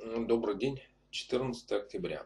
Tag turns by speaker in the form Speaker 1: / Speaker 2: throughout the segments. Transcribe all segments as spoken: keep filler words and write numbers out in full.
Speaker 1: Добрый день, четырнадцатое октября.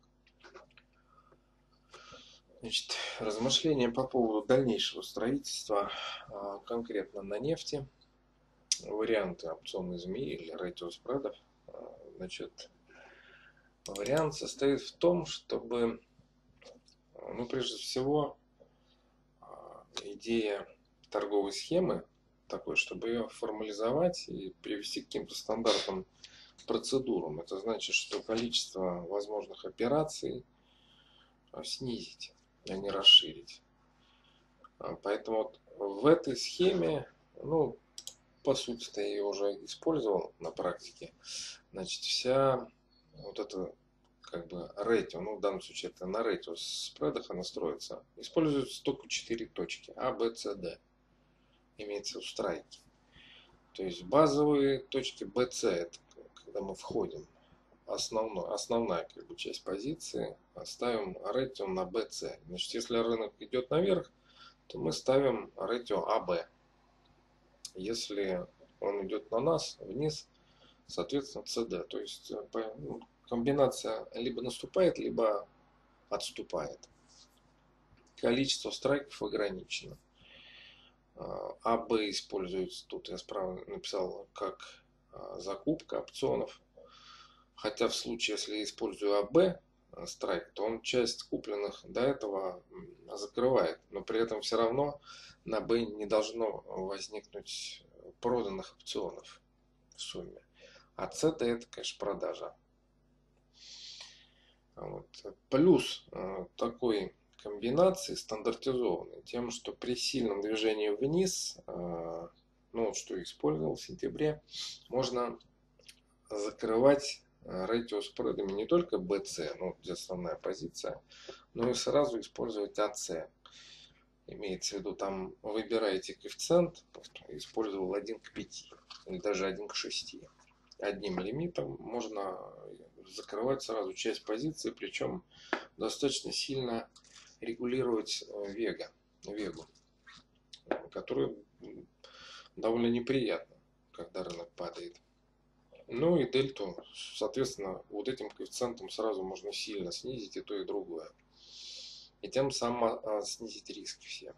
Speaker 1: Значит, размышления по поводу дальнейшего строительства, а, конкретно на нефти, варианты опционной змеи или ratio спредов. А, Значит, вариант состоит в том, чтобы, ну, прежде всего, а, идея торговой схемы такой, чтобы ее формализовать и привести к каким-то стандартным процедурам. Это значит, что количество возможных операций снизить, а не расширить. Поэтому вот в этой схеме, ну, по сути-то я ее уже использовал на практике. Значит, вся вот эта как бы ratio, ну в данном случае это на ratio спредах она строится, используются только четыре точки: А, Б, С, Д. Имеется в страйке. То есть базовые точки Б, С, это когда мы входим, основной, основная как бы часть позиции, ставим ratio на Б, С. Значит, если рынок идет наверх, то мы ставим ratio А Б. Если он идет на нас вниз, соответственно С Д. То есть комбинация либо наступает, либо отступает. Количество страйков ограничено. А Б используется, тут я справа написал, как закупка опционов. Хотя в случае, если я использую А Б страйк, то он часть купленных до этого закрывает. Но при этом все равно на Б не должно возникнуть проданных опционов в сумме. А С Д это, конечно, продажа. Вот. Плюс такой комбинации стандартизованной тем, что при сильном движении вниз, ну, что использовал в сентябре, можно закрывать ratio спредами не только Б С, ну, где основная позиция, но и сразу использовать А С. Имеется в виду, там выбираете коэффициент, использовал один к пяти или даже один к шести. Одним лимитом можно закрывать сразу часть позиции, причем достаточно сильно регулировать вега, вегу, которая довольно неприятна, когда рынок падает. Ну и дельту, соответственно, вот этим коэффициентом сразу можно сильно снизить и то, и другое. И тем самым снизить риски все.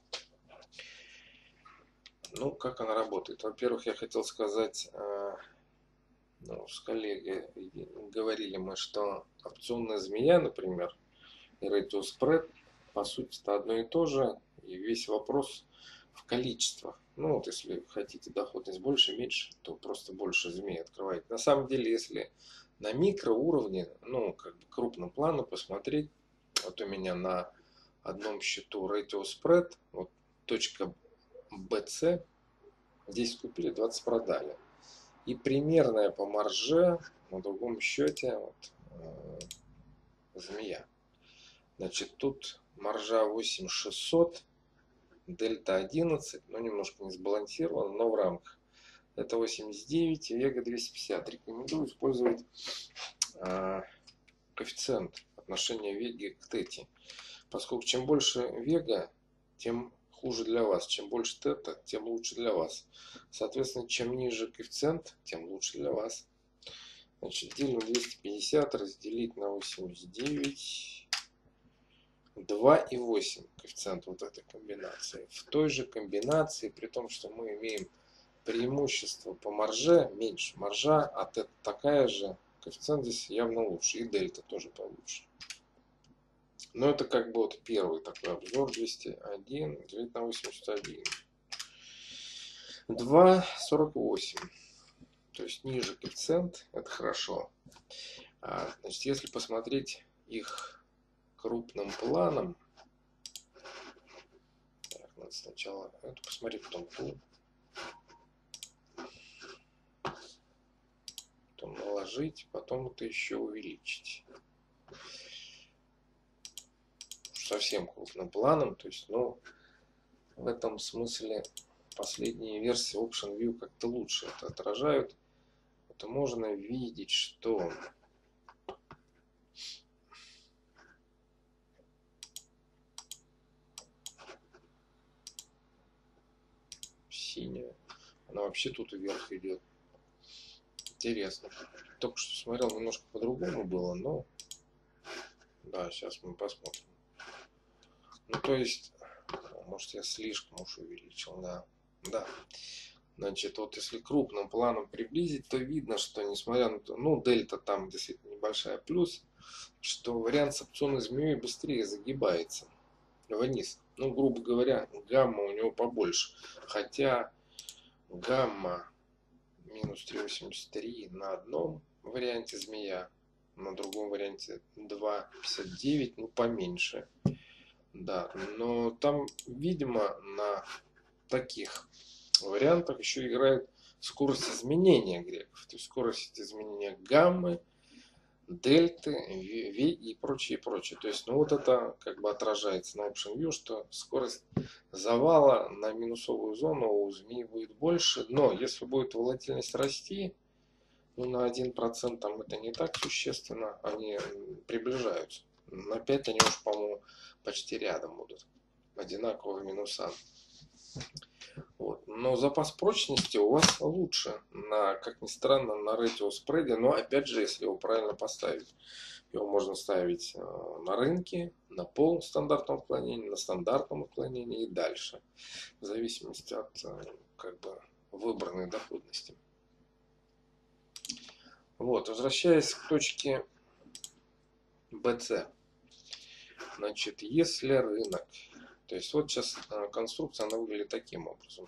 Speaker 1: Ну, как она работает? Во-первых, я хотел сказать, ну, с коллегой говорили мы, что опционная змея, например, и ratio spread, по сути, это одно и то же. И весь вопрос в количествах. Ну, вот если хотите доходность больше, меньше, то просто больше змей открываете. На самом деле, если на микроуровне, ну, как бы крупным планом посмотреть, вот у меня на одном счету ratio spread, вот точка Б С, десять купили, двадцать продали. И примерная по марже на другом счете вот, э, змея. Значит, тут маржа восемь тысяч шестьсот, дельта одиннадцать, но немножко не сбалансировано, но в рамках. Это восемьдесят девять, вега двести пятьдесят. Рекомендую использовать э, коэффициент отношения веги к тете. Поскольку чем больше вега, тем хуже для вас. Чем больше тета, тем лучше для вас. Соответственно, чем ниже коэффициент, тем лучше для вас. Значит, делим двести пятьдесят разделить на восемьдесят девять. два и восемь коэффициент вот этой комбинации. В той же комбинации, при том, что мы имеем преимущество по марже, меньше маржа, а тета такая же, коэффициент здесь явно лучше. И дельта тоже получше. Но это как бы вот первый такой обзор. Двести один делить на восемьдесят один. два сорок восемь. То есть ниже коэффициент, это хорошо. А, значит, если посмотреть их крупным планом, так, надо сначала это посмотреть, потом ту, потом наложить, потом это еще увеличить. Совсем крупным планом, то есть, ну, в этом смысле последние версии OptionView как-то лучше это отражают. Это можно видеть, что синяя, она вообще тут вверх идет. Интересно. только что смотрел, немножко по-другому было, но да, сейчас мы посмотрим. Ну, то есть, может, я слишком уж увеличил, да. Да. Значит, вот если крупным планом приблизить, то видно, что несмотря на то, ну, дельта там действительно небольшая, плюс, что вариант с опционной змеей быстрее загибается вниз. Ну, грубо говоря, гамма у него побольше. Хотя гамма минус три восемьдесят три на одном варианте змея, на другом варианте два пятьдесят девять, ну, поменьше. Да, но там, видимо, на таких вариантах еще играет скорость изменения греков. То есть скорость изменения гаммы, дельты, V и прочее, прочее. То есть, ну вот это как бы отражается на Option View, что скорость завала на минусовую зону у змеи будет больше. Но если будет волатильность расти, ну на один процент там это не так существенно, они приближаются. На пять они уж, по-моему, почти рядом будут. Одинаковые минуса. Вот. Но запас прочности у вас лучше, на, как ни странно, на ratio спреде. Но опять же, если его правильно поставить. Его можно ставить на рынке, на полном стандартном отклонении, на стандартном отклонении и дальше. В зависимости от как бы выбранной доходности. Вот, возвращаясь к точке би си. Значит, если рынок, то есть вот сейчас конструкция, она выглядит таким образом.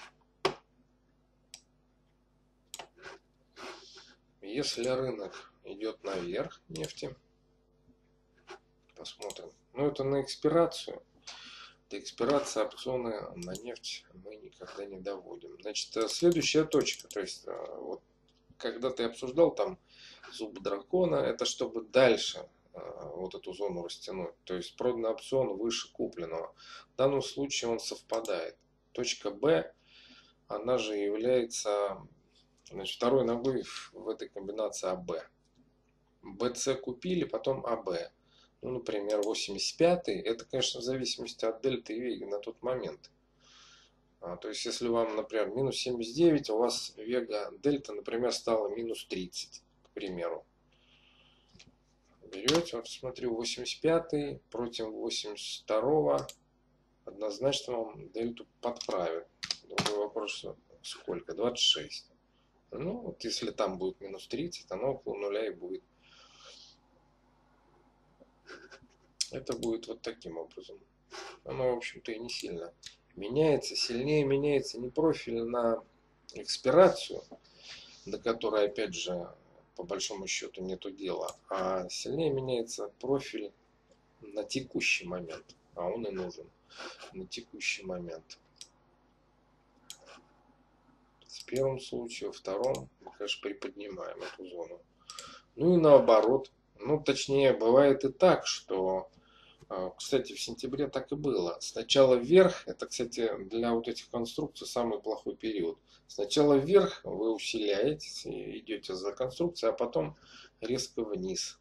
Speaker 1: Если рынок идет наверх нефти, посмотрим. Ну, это на экспирацию. До экспирации опционы на нефть мы никогда не доводим. Значит, следующая точка, то есть вот когда ты обсуждал там зубы дракона, это чтобы дальше вот эту зону растянуть. То есть проданный опцион выше купленного. В данном случае он совпадает. Точка Б, она же является, значит, второй ногой в этой комбинации АБ. би си купили, потом АБ. Ну, например, восемьдесят пятый, это, конечно, в зависимости от дельты и веги на тот момент. А, то есть, если вам, например, минус семьдесят девять, у вас вега дельта, например, стала минус тридцать, к примеру. Берете, вот смотрю, восемьдесят пятый против восемьдесят второго, однозначно вам дельту подправит. Другой вопрос, сколько? двадцать шесть. Ну, вот если там будет минус тридцать, оно около нуля и будет. Это будет вот таким образом. Оно, в общем-то, и не сильно меняется. Сильнее меняется не профиль на экспирацию, до которой, опять же, по большому счету нету дела, а сильнее меняется профиль на текущий момент. А он и нужен на текущий момент. В первом случае, во втором мы, конечно, приподнимаем эту зону. Ну и наоборот. Ну, точнее, бывает и так, что, кстати, в сентябре так и было. Сначала вверх, это, кстати, для вот этих конструкций самый плохой период. Сначала вверх вы усиляетесь, идете за конструкцией, а потом резко вниз.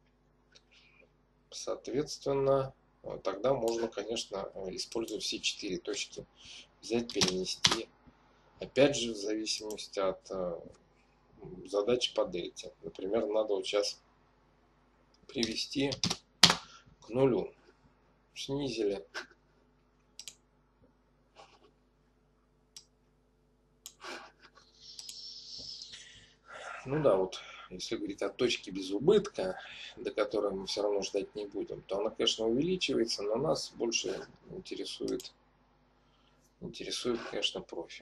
Speaker 1: Соответственно, тогда можно, конечно, использовать все четыре точки. Взять, перенести. Опять же, в зависимости от задачи по дельте. Например, надо вот сейчас привести к нулю. Снизили. Ну да, вот если говорить о точке без убытка, до которой мы все равно ждать не будем, то она, конечно, увеличивается, но нас больше интересует, интересует, конечно, профиль.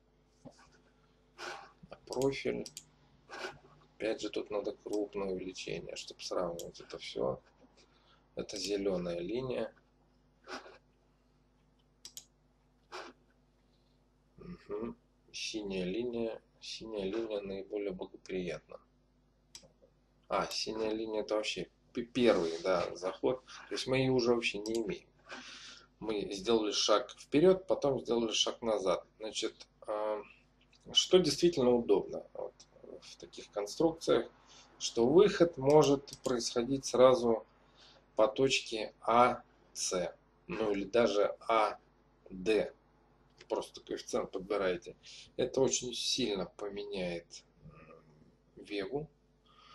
Speaker 1: А профиль, опять же, тут надо крупное увеличение, чтобы сравнивать это все. Это зеленая линия. Угу. Синяя линия. Синяя линия наиболее благоприятна. А, синяя линия это вообще первый, да, заход. То есть мы ее уже вообще не имеем. Мы сделали шаг вперед, потом сделали шаг назад. Значит, что действительно удобно вот в таких конструкциях, что выход может происходить сразу по точке А С, ну или даже А Д. Просто коэффициент подбираете. Это очень сильно поменяет вегу.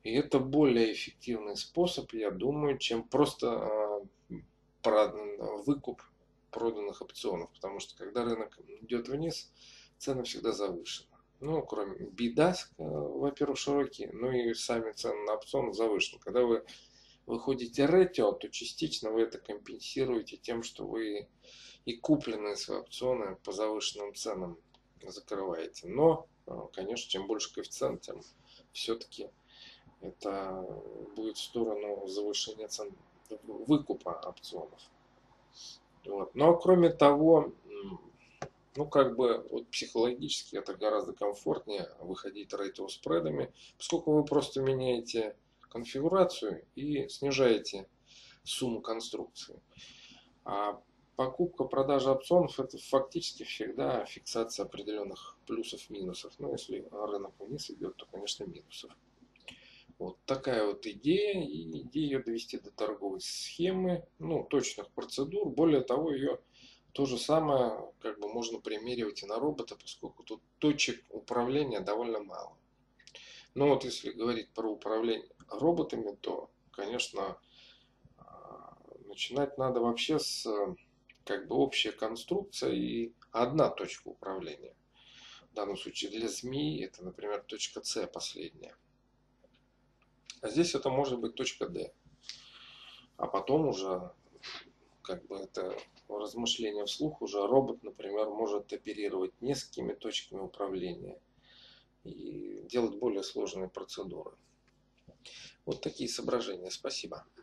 Speaker 1: И это более эффективный способ, я думаю, чем просто выкуп проданных опционов. Потому что когда рынок идет вниз, цены всегда завышены. Ну, кроме бидаsk, во-первых, широкие, ну и сами цены на опционы завышены. Когда вы выходите ретео, то частично вы это компенсируете тем, что вы и купленные свои опционы по завышенным ценам закрываете. Но, конечно, чем больше коэффициент, тем все-таки это будет в сторону завышения цен выкупа опционов. Вот. Но кроме того, ну как бы вот психологически это гораздо комфортнее выходить ретео спредами, поскольку вы просто меняете конфигурацию и снижаете сумму конструкции. А покупка, продажа опционов — это фактически всегда фиксация определенных плюсов-минусов. Но если рынок вниз идет, то, конечно, минусов. Вот такая вот идея. И идея ее довести до торговой схемы, ну, точных процедур. Более того, ее то же самое как бы можно примеривать и на робота, поскольку тут точек управления довольно мало. Но вот если говорить про управление роботами, то, конечно, начинать надо вообще с как бы общей конструкции и одна точка управления. В данном случае для змеи это, например, точка С последняя. А здесь это может быть точка Д. А потом уже как бы это размышление вслух, уже робот, например, может оперировать несколькими точками управления и делать более сложные процедуры. Вот такие соображения. Спасибо.